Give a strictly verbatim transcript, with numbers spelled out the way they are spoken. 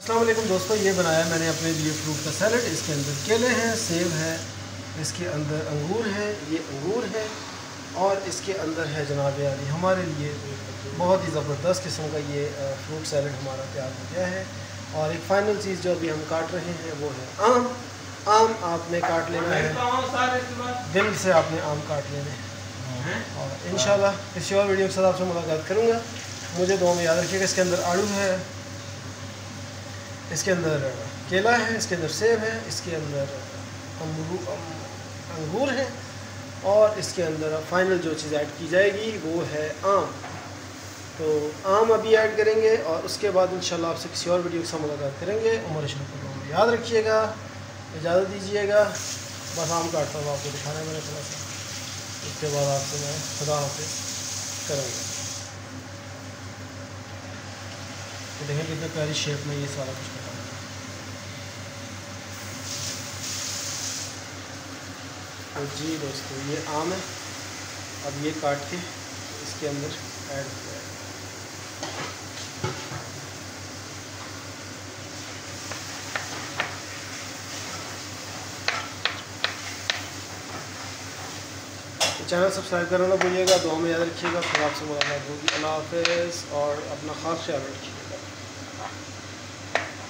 अस्सलाम वालेकुम दोस्तों, ये बनाया मैंने अपने लिए फ्रूट का सैलड। इसके अंदर केले हैं, सेब है, इसके अंदर अंगूर है, ये अंगूर है और इसके अंदर है जनाब यारी हमारे लिए बहुत ही ज़बरदस्त किस्म का ये फ्रूट सैलड हमारा तैयार हो गया है। और एक फ़ाइनल चीज़ जो अभी हम काट रहे हैं वो है आम। आम आपने काट लेना है, दिल से आपने आम काट लेने हैं। और इंशाल्लाह किसी और वीडियो के साथ आपसे मुलाकात करूँगा। मुझे दुआ में याद रखिएगा। इसके अंदर आड़ू है, इसके अंदर केला है, इसके अंदर सेब है, इसके अंदर अंगूर है और इसके अंदर फाइनल जो चीज़ ऐड की जाएगी वो है आम। तो आम अभी ऐड करेंगे और उसके बाद इंशाल्लाह आपसे किसी और वीडियो के साथ मुलाकात करेंगे। उमर शरीफ को याद रखिएगा, इजाज़त दीजिएगा। बस आम काटता हूँ, आपको दिखाना है मैंने थोड़ा सा, उसके बाद आपसे मैं खुदा हाफिज़ करूँगा। तो देखें कितने प्यारी शेप में ये सारा कुछ बना है। तो जी दोस्तों, ये आम है, अब ये काट के इसके अंदर ऐड किया है। तो चैनल सब्सक्राइब करना ना भूलिएगा। दुआ में याद रखिएगा। फिर आपसे मुलाकात होगी। अल्लाह हाफ़िज़ और अपना ख़ास ख्याल रखिए।